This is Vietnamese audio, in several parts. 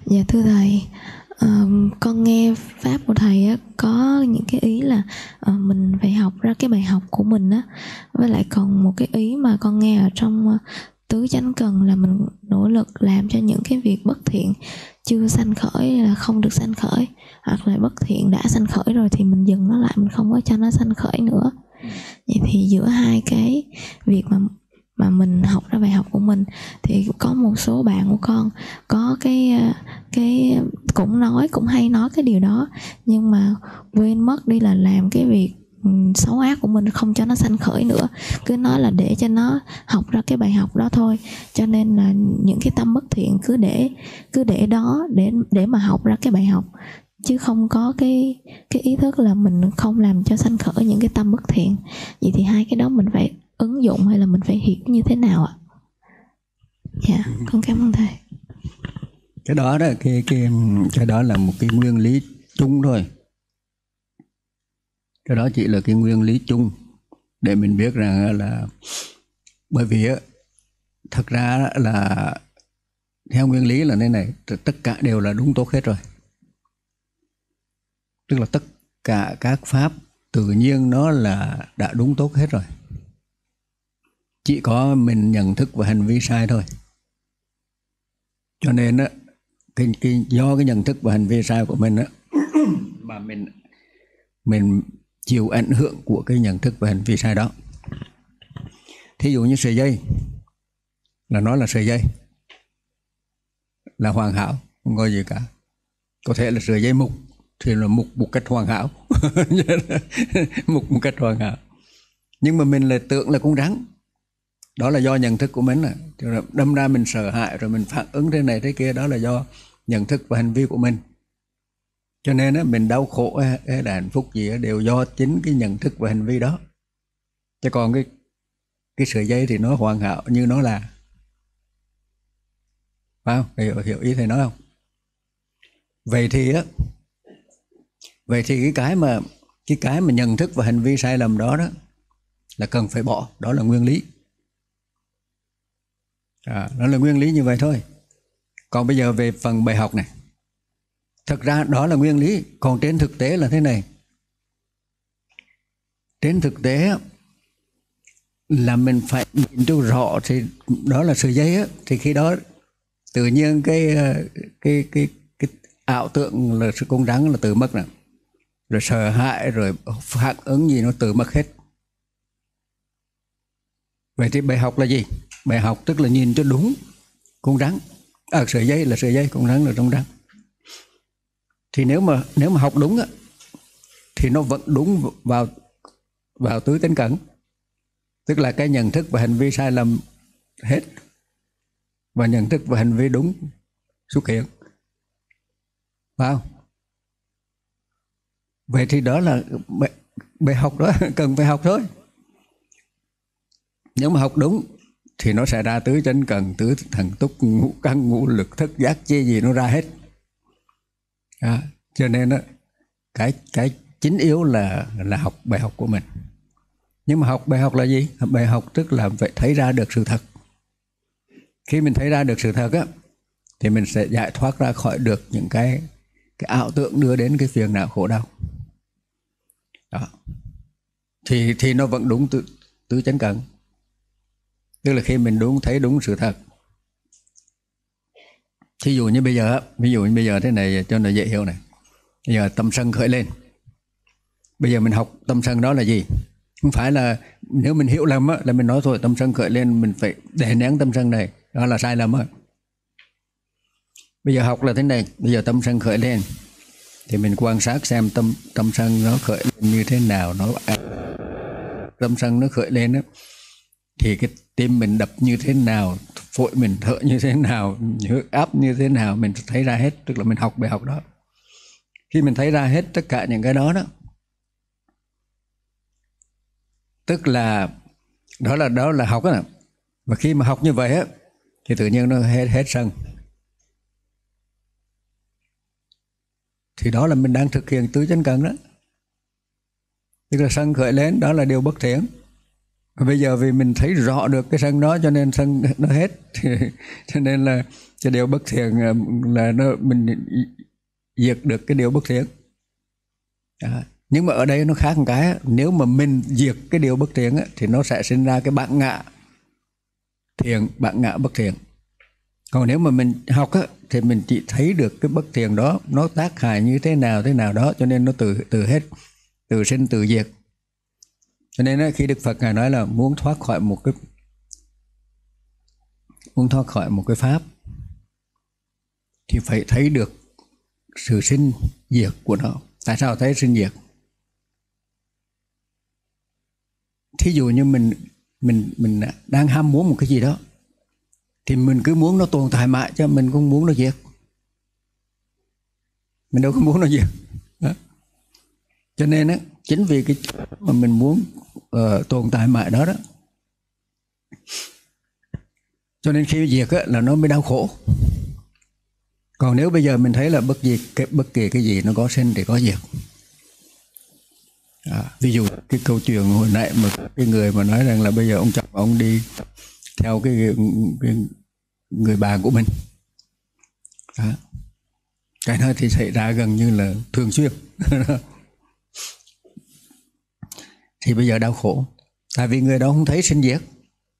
Dạ thưa thầy, con nghe pháp của thầy á, có những cái ý là mình phải học ra cái bài học của mình á, với lại còn một cái ý mà con nghe ở trong tứ chánh cần là mình nỗ lực làm cho những cái việc bất thiện chưa sanh khởi là không được sanh khởi, hoặc là bất thiện đã sanh khởi rồi thì mình dừng nó lại, mình không có cho nó sanh khởi nữa. Vậy thì giữa hai cái việc mà mình học ra bài học của mình thì có một số bạn của con có cái cũng hay nói cái điều đó, nhưng mà quên mất đi là làm cái việc xấu ác của mình, không cho nó sanh khởi nữa, cứ nói là để cho nó học ra cái bài học đó thôi. Cho nên là những cái tâm bất thiện cứ để đó để mà học ra cái bài học, chứ không có cái ý thức là mình không làm cho sanh khởi những cái tâm bất thiện. Vậy thì hai cái đó mình phải ứng dụng hay là mình phải hiểu như thế nào ạ? Dạ, con cảm ơn thầy. Cái đó đó, cái đó là một cái nguyên lý chung thôi. Cái đó chỉ là cái nguyên lý chung để mình biết rằng là, bởi vì thật ra là theo nguyên lý là thế này, tất cả đều là đúng tốt hết rồi. Tức là tất cả các pháp tự nhiên nó là đã đúng tốt hết rồi. Chỉ có mình nhận thức và hành vi sai thôi. Cho nên á, do cái nhận thức và hành vi sai của mình á, mà mình chịu ảnh hưởng của cái nhận thức và hành vi sai đó. Thí dụ như sợi dây, là nó là sợi dây, là hoàn hảo, không có gì cả. Có thể là sợi dây mục thì là mục một cách hoàn hảo, mục một cách hoàn hảo. Nhưng mà mình lại tưởng là con rắn. Đó là do nhận thức của mình. Đâm ra mình sợ hãi rồi mình phản ứng thế này thế kia, đó là do nhận thức và hành vi của mình. Cho nên mình đau khổ hay là hạnh phúc gì đều do chính cái nhận thức và hành vi đó. Chứ còn cái sợi dây thì nó hoàn hảo như nó là. Phải không? Hiểu ý thầy nói không? Vậy thì cái mà nhận thức và hành vi sai lầm đó là cần phải bỏ. Đó là nguyên lý. Đó là nguyên lý như vậy thôi. Còn bây giờ về phần bài học này, thật ra đó là nguyên lý. Còn trên thực tế là thế này. Trên thực tế là mình phải nhìn cho rõ, thì đó là sợi dây á, thì khi đó tự nhiên cái ảo tượng là sự con rắn là tự mất nè, rồi sợ hãi rồi phản ứng gì nó tự mất hết. Vậy thì bài học là gì? Bài học tức là nhìn cho đúng con rắn, sợi dây là sợi dây, con rắn là con rắn. Thì nếu mà học đúng á, thì nó vẫn đúng vào tứ tánh cẩn, tức là cái nhận thức và hành vi sai lầm hết, và nhận thức và hành vi đúng xuất hiện. Phải không? Vậy thì đó là bài học đó cần phải học thôi. Nếu mà học đúng thì nó sẽ ra tứ chánh cần, tứ thần túc, ngũ căn, ngũ lực, thất giác chi gì nó ra hết. Cho nên cái chính yếu là học bài học của mình. Nhưng mà học bài học là gì? Bài học tức là phải thấy ra được sự thật. Khi mình thấy ra được sự thật á, thì mình sẽ giải thoát ra khỏi được những cái ảo tưởng đưa đến cái phiền não khổ đau. Đó. Thì nó vẫn đúng tứ chánh cần. Tức là khi mình thấy đúng sự thật. Ví dụ như bây giờ thế này cho nó dễ hiểu này. Bây giờ tâm sân khởi lên. Bây giờ mình học tâm sân đó là gì? Không phải là nếu mình hiểu lầm á, là mình nói thôi tâm sân khởi lên mình phải đè nén tâm sân này. Đó là sai lầm á. Bây giờ học là thế này. Bây giờ tâm sân khởi lên thì mình quan sát xem tâm sân nó khởi lên như thế nào. Tâm sân nó khởi lên á, thì cái tim mình đập như thế nào, phổi mình thở như thế nào, huyết áp như thế nào, mình thấy ra hết. Tức là mình học bài học đó. Khi mình thấy ra hết tất cả những cái đó tức là đó là học á. Và khi mà học như vậy á, thì tự nhiên nó hết sân. Thì đó là mình đang thực hiện tứ chánh cần đó. Tức là sân khởi lên, đó là điều bất thiện. Bây giờ vì mình thấy rõ được cái sân đó cho nên sân nó hết. Cho nên là cái điều bất thiện là mình diệt được cái điều bất thiện. Nhưng mà ở đây nó khác một cái, nếu mà mình diệt cái điều bất thiện thì nó sẽ sinh ra cái bản ngã thiện, bản ngã bất thiện. Còn nếu mà mình học thì mình chỉ thấy được cái bất thiện đó nó tác hại như thế nào đó, cho nên nó từ hết, từ sinh từ diệt. Cho nên khi Đức Phật Ngài nói là muốn thoát khỏi một cái pháp thì phải thấy được sự sinh diệt của nó. Tại sao thấy sinh diệt? Thí dụ như mình đang ham muốn một cái gì đó thì mình cứ muốn nó tồn tại mãi, chứ mình không muốn nó diệt. Mình đâu có muốn nó diệt đó. Cho nên chính vì cái mà mình muốn tồn tại mãi đó cho nên khi diệt là nó mới đau khổ. Còn nếu bây giờ mình thấy là bất kỳ cái gì nó có sinh thì có diệt. Ví dụ cái câu chuyện hồi nãy mà cái người mà nói rằng là bây giờ ông chồng ông đi theo cái người bạn của mình, cái đó thì xảy ra gần như là thường xuyên. Thì bây giờ đau khổ, tại vì người đó không thấy sinh diệt,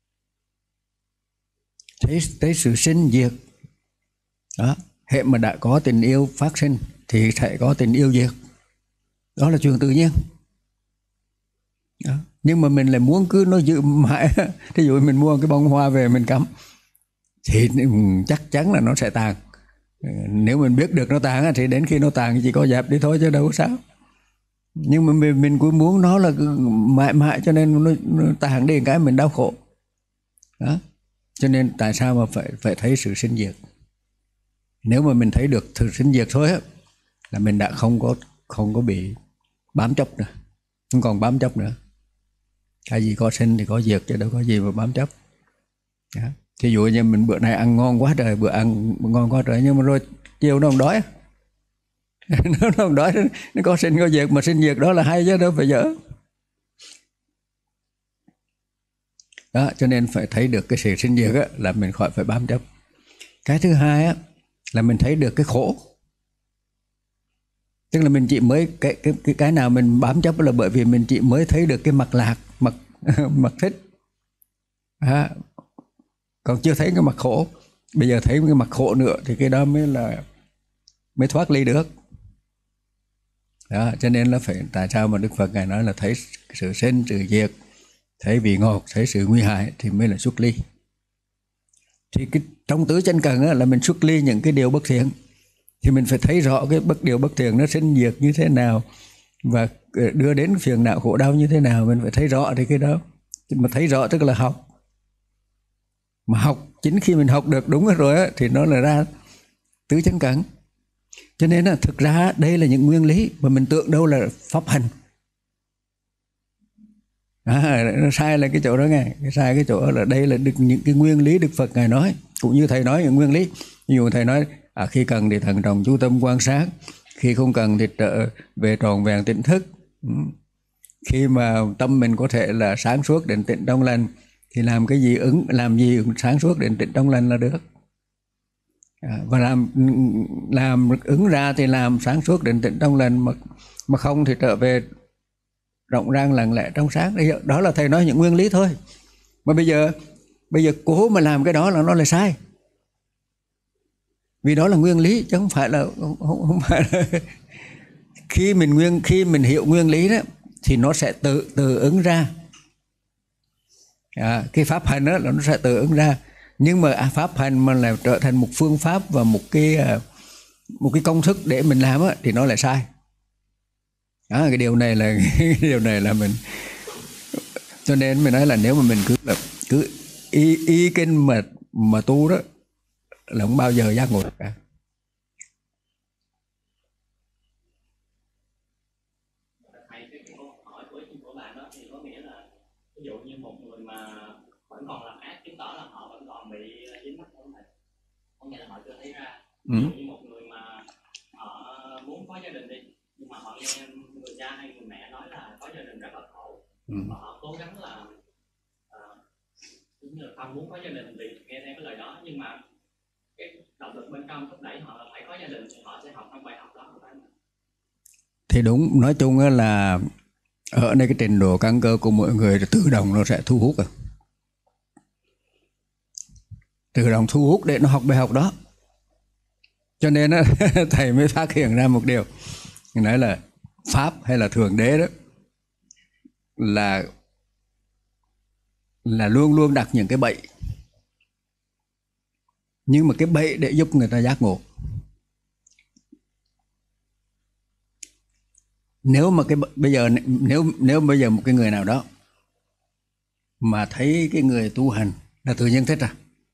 thấy sự sinh diệt đó. Hệ mà đã có tình yêu phát sinh thì sẽ có tình yêu diệt, đó là chuyện tự nhiên đó. Nhưng mà mình lại muốn cứ nó giữ mãi. Thí dụ mình mua cái bông hoa về mình cắm thì chắc chắn là nó sẽ tàn. Nếu mình biết được nó tàn thì đến khi nó tàn chỉ có dẹp đi thôi chứ đâu có sao. Nhưng mà mình cứ muốn nó là mãi mãi, cho nên nó tàn đi cái mình đau khổ đó. Cho nên tại sao mà phải thấy sự sinh diệt? Nếu mà mình thấy được sự sinh diệt thôi là mình đã không có bị bám chấp nữa, không còn bám chấp nữa. Cái gì có sinh thì có diệt, chứ đâu có gì mà bám chấp. Thí dụ như mình bữa nay ăn ngon quá trời, bữa ăn ngon quá trời, nhưng mà rồi chiều nó không đói. Nó không đói, nó có sinh có diệt, mà sinh diệt đó là hay chứ đâu phải dở. Đó, cho nên phải thấy được cái sự sinh diệt là mình khỏi phải bám chấp. Cái thứ hai là mình thấy được cái khổ. Tức là mình chỉ mới cái nào mình bám chấp là bởi vì mình chỉ mới thấy được cái mặt lạc, mặt thích. Còn chưa thấy cái mặt khổ. Bây giờ thấy cái mặt khổ nữa thì cái đó mới thoát ly được. Đó, cho nên là phải, tại sao mà Đức Phật Ngài nói là thấy sự sinh, sự diệt, thấy vị ngọt, thấy sự nguy hại thì mới là xuất ly. Thì trong tứ chánh cần là mình xuất ly những cái điều bất thiện, thì mình phải thấy rõ cái điều bất thiện nó sinh diệt như thế nào và đưa đến phiền não khổ đau như thế nào. Mình phải thấy rõ thì cái đó, mà thấy rõ tức là học. Mà học, chính khi mình học được đúng rồi thì nó là ra tứ chánh cần. Cho nên thực ra đây là những nguyên lý mà mình tưởng đâu là pháp hành. Nó sai là cái chỗ đó nghe. Sai cái chỗ là đây là những cái nguyên lý Đức Phật Ngài nói. Cũng như Thầy nói những nguyên lý. Ví dụ Thầy nói khi cần thì thận trọng chú tâm quan sát, khi không cần thì trở về tròn vẹn tỉnh thức. Khi mà tâm mình có thể là sáng suốt định tĩnh trong lành thì làm gì sáng suốt định tĩnh trong lành là được. Và làm ứng ra thì làm sáng suốt định tĩnh trong lành, mà không thì trở về rộng rang lặng lẽ trong sáng. Đó là Thầy nói những nguyên lý thôi. Mà bây giờ cố mà làm cái đó là nó là sai. Vì đó là nguyên lý chứ không phải là khi mình hiểu nguyên lý đó thì nó sẽ tự ứng ra. Cái pháp hành đó là nó sẽ tự ứng ra. Nhưng mà pháp hành mà là trở thành một phương pháp và một cái công thức để mình làm thì nó lại sai. Cái điều này là mình, cho nên mình nói là nếu mà mình cứ y kinh mà tu đó là không bao giờ giác ngộ được cả. Ví dụ như một người mà vẫn còn làm ác chứng tỏ là họ vẫn còn bị dính mắc không thầy? Có nghĩa là họ chưa thấy ra. Ví dụ như một người mà họ muốn có gia đình đi, nhưng mà họ nghe người cha hay người mẹ nói là có gia đình rất là khổ, và họ cố gắng là như là không muốn có gia đình vì nghe theo cái lời đó, nhưng mà cái động lực bên trong thúc đẩy họ là phải có gia đình thì họ sẽ học trong bài học đó. Thì đúng, nói chung là ở đây cái trình độ căn cơ của mỗi người tự động nó sẽ thu hút rồi. Tự động thu hút để nó học bài học đó. Cho nên thầy mới phát hiện ra một điều, nói là Pháp hay là Thượng Đế đó là luôn luôn đặt những cái bẫy, nhưng mà cái bẫy để giúp người ta giác ngộ. Nếu mà nếu bây giờ một cái người nào đó mà thấy cái người tu hành là tự nhiên thích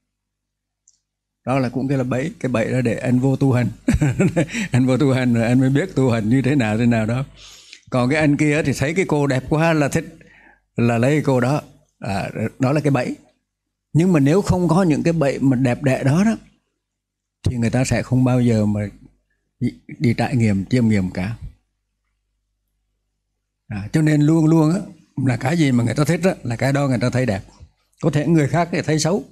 đó là cũng cái bẫy, cái bẫy đó để anh vô tu hành. Anh vô tu hành rồi anh mới biết tu hành như thế nào đó. Còn cái anh kia thì thấy cái cô đẹp quá là thích, là lấy cái cô đó, đó là cái bẫy. Nhưng mà nếu không có những cái bẫy mà đẹp đẽ đó thì người ta sẽ không bao giờ mà đi trải nghiệm, chiêm nghiệm cả. Cho nên luôn luôn là cái gì mà người ta thích là cái đó người ta thấy đẹp. Có thể người khác thì thấy xấu,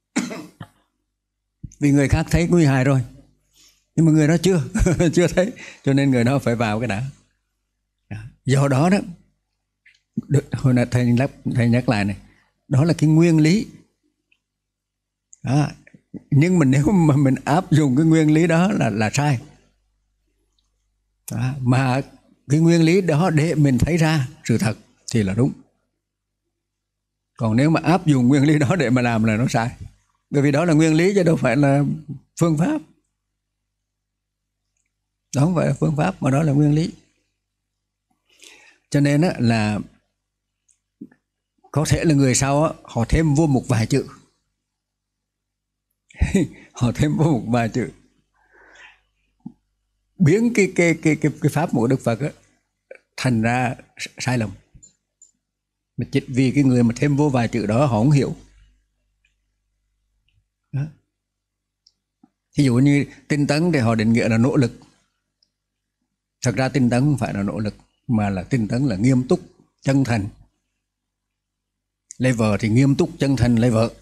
vì người khác thấy nguy hại rồi, nhưng mà người đó chưa thấy, cho nên người đó phải vào cái đã. Do đó hồi nãy thầy nhắc lại này, đó là cái nguyên lý. Nhưng mà nếu mà mình áp dụng cái nguyên lý đó là sai. Mà cái nguyên lý đó để mình thấy ra sự thật thì là đúng. Còn nếu mà áp dụng nguyên lý đó để mà làm là nó sai. Bởi vì đó là nguyên lý chứ đâu phải là phương pháp. Đó không phải là phương pháp mà đó là nguyên lý. Cho nên là có thể là người sau họ thêm vô một vài chữ. Họ thêm vô một vài chữ, biến cái pháp của Đức Phật thành ra sai lầm. Mà chỉ vì cái người mà thêm vô vài chữ đó họ không hiểu. Ví dụ như tinh tấn thì họ định nghĩa là nỗ lực. Thật ra tinh tấn không phải là nỗ lực, mà là tinh tấn là nghiêm túc, chân thành. Lấy vợ thì nghiêm túc, chân thành lấy vợ.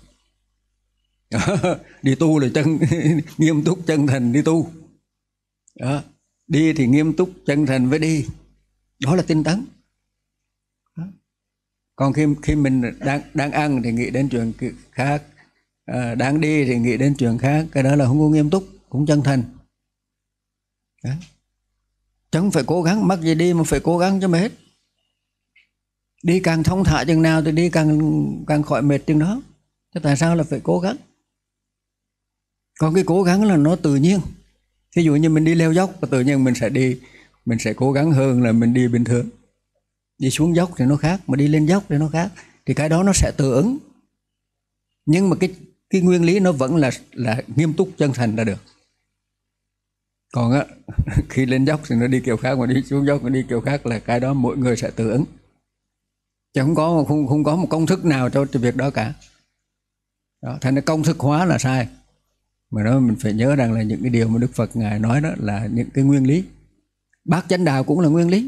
Đi tu là nghiêm túc, chân thành đi tu. Đó. Đi thì nghiêm túc, chân thành với đi. Đó là tinh tấn. Đó. Còn khi mình đang ăn thì nghĩ đến chuyện khác, đang đi thì nghĩ đến chuyện khác, cái đó là không có nghiêm túc, cũng chân thành. Đó. Chẳng phải cố gắng, mắc gì đi mà phải cố gắng cho mệt. Đi càng thông thả chừng nào thì đi càng khỏi mệt chừng đó. Thế tại sao là phải cố gắng? Còn cái cố gắng là nó tự nhiên. Ví dụ như mình đi leo dốc, tự nhiên mình sẽ cố gắng hơn là mình đi bình thường. Đi xuống dốc thì nó khác, mà đi lên dốc thì nó khác. Thì cái đó nó sẽ tự ứng. Nhưng mà cái nguyên lý nó vẫn là nghiêm túc, chân thành là được. Còn khi lên dốc thì nó đi kiểu khác, mà đi xuống dốc nó đi kiểu khác, là cái đó mỗi người sẽ tự ứng. Chứ không có một công thức nào cho việc đó cả. Đó, thành ra công thức hóa là sai. Mà đó mình phải nhớ rằng là những cái điều mà Đức Phật Ngài nói đó là những cái nguyên lý. Bát chánh đạo cũng là nguyên lý.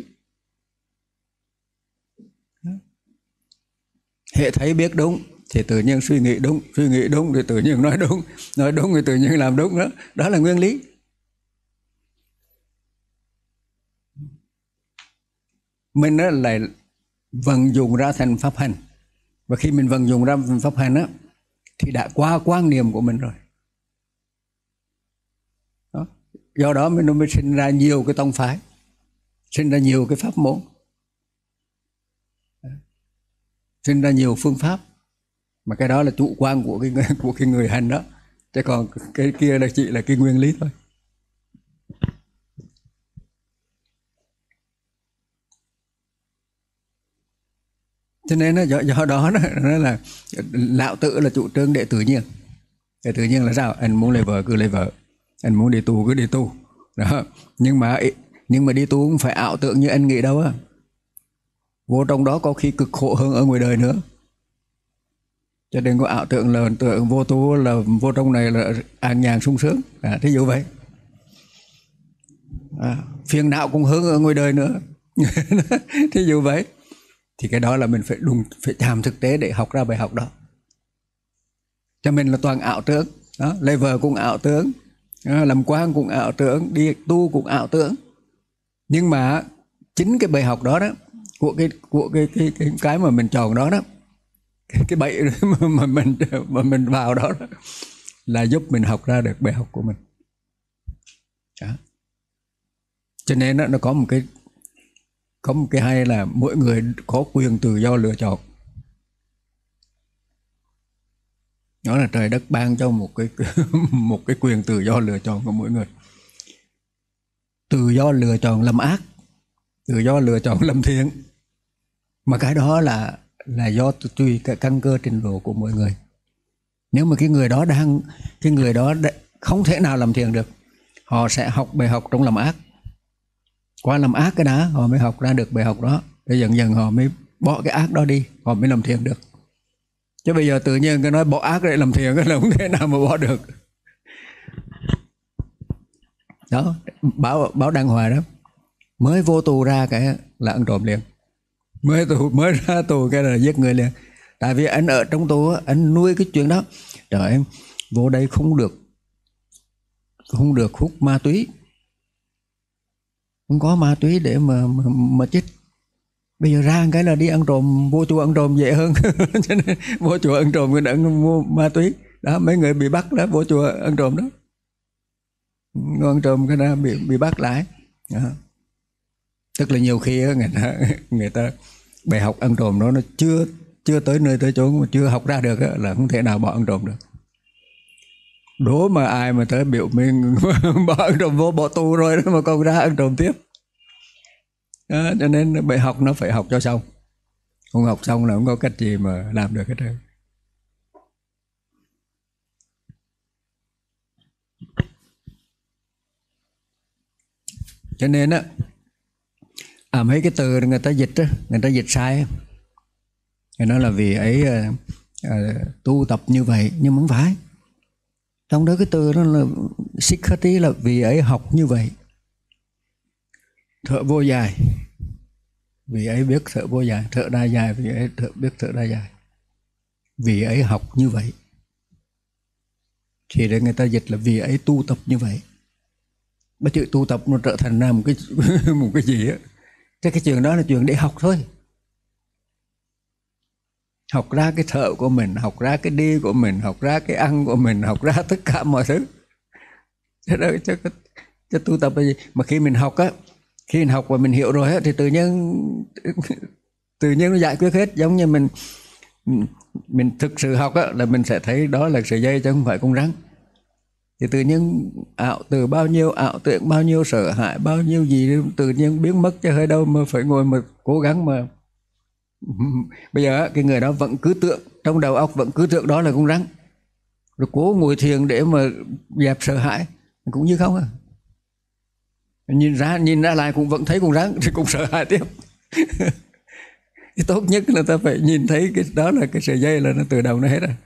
Hệ thấy biết đúng thì tự nhiên suy nghĩ đúng thì tự nhiên nói đúng thì tự nhiên làm đúng đó. Đó là nguyên lý. Mình lại vận dụng ra thành pháp hành. Và khi mình vận dụng ra thành pháp hành thì đã qua quan niệm của mình rồi. Đó. Do đó nó mới sinh ra nhiều cái tông phái, sinh ra nhiều cái pháp môn, sinh ra nhiều phương pháp. Mà cái đó là chủ quan của cái người hành đó. Chứ còn cái kia là chỉ là cái nguyên lý thôi. Cho nên do đó nó là lão tử là chủ trương đệ tự nhiên. Đệ tự nhiên là sao? Anh muốn lấy vợ cứ lấy vợ, anh muốn đi tu cứ đi tu. Đó. Nhưng mà đi tu cũng phải ảo tưởng như anh nghĩ đâu á. Vô trong đó có khi cực khổ hơn ở ngoài đời nữa. Cho nên có ảo tưởng là tưởng vô tu là vô trong này là an nhàn sung sướng. Thí dụ vậy. Phiền não cũng hơn ở ngoài đời nữa. Thí dụ vậy. Thì cái đó là mình phải chạm thực tế để học ra bài học đó. Cho mình là toàn ảo tưởng đó, lấy vợ cũng ảo tưởng, làm quan cũng ảo tưởng, đi tu cũng ảo tưởng. Nhưng mà chính cái bài học đó đó của cái mà mình chọn đó đó, cái bẫy mà mình vào đó, đó là giúp mình học ra được bài học của mình đó. Cho nên đó, nó có một cái hay là mỗi người có quyền tự do lựa chọn. Đó là trời đất ban cho một cái quyền tự do lựa chọn của mỗi người. Tự do lựa chọn làm ác, tự do lựa chọn làm thiện. Mà cái đó là do tùy cái căn cơ trình độ của mỗi người. Nếu mà cái người đó không thể nào làm thiện được, họ sẽ học bài học trong làm ác. Qua làm ác cái đã họ mới học ra được bài học đó. Rồi dần dần họ mới bỏ cái ác đó đi, họ mới làm thiện được. Chứ bây giờ tự nhiên cái nói bỏ ác để làm thiện là không thể nào mà bỏ được. Đó, báo Đăng Hoài đó, mới vô tù ra cái là ăn trộm liền, mới ra tù cái là giết người liền. Tại vì anh ở trong tù anh nuôi cái chuyện đó. Trời em vô đây không được hút ma túy, không có ma túy để mà chết. Bây giờ ra cái là đi ăn trộm, vô chùa ăn trộm dễ hơn. Cho nên vô chùa ăn trộm người đừng mua ma túy đó. Mấy người bị bắt đó vô chùa ăn trộm đó, ăn trộm cái đó bị bắt lại đó. Tức là nhiều khi người ta bài học ăn trộm đó nó chưa tới nơi tới chốn, mà chưa học ra được là không thể nào bỏ ăn trộm được. Đố mà ai mà tới biểu mình bỏ ăn trộm vô bỏ tù rồi đó mà còn ra ăn trộm tiếp đó. Cho nên bài học nó phải học cho xong, không học xong là không có cách gì mà làm được hết trơn. Cho nên á mấy cái từ người ta dịch á, người ta dịch sai. Người nói là vì ấy tu tập như vậy, nhưng mà không phải. Trong đó cái từ đó là Sikhati là vì ấy học như vậy. Thợ vô dài vì ấy biết thợ vô dài, thợ đa dài vì ấy biết thợ đa dài. Vì ấy học như vậy. Thì để người ta dịch là vì ấy tu tập như vậy. Cái chữ tu tập nó trở thành ra một cái gì á. Thế cái chuyện đó là chuyện để học thôi. Học ra cái thợ của mình, học ra cái đi của mình, học ra cái ăn của mình, học ra tất cả mọi thứ. Chứ tu tập là gì? Mà khi mình học á, khi mình học và mình hiểu rồi á, thì tự nhiên nó giải quyết hết. Giống như mình thực sự học á, là mình sẽ thấy đó là sợi dây chứ không phải con rắn. Thì tự nhiên ảo từ bao nhiêu ảo tưởng, bao nhiêu sợ hãi, bao nhiêu gì tự nhiên biến mất, chứ hơi đâu mà phải ngồi mà cố gắng mà. Bây giờ cái người đó vẫn cứ tưởng, trong đầu óc vẫn cứ tưởng đó là con rắn, rồi cố ngồi thiền để mà dẹp sợ hãi, cũng như không à. Nhìn ra lại cũng vẫn thấy con rắn thì cũng sợ hãi tiếp. Thì tốt nhất là ta phải nhìn thấy cái đó là cái sợi dây là nó từ đầu nó hết rồi.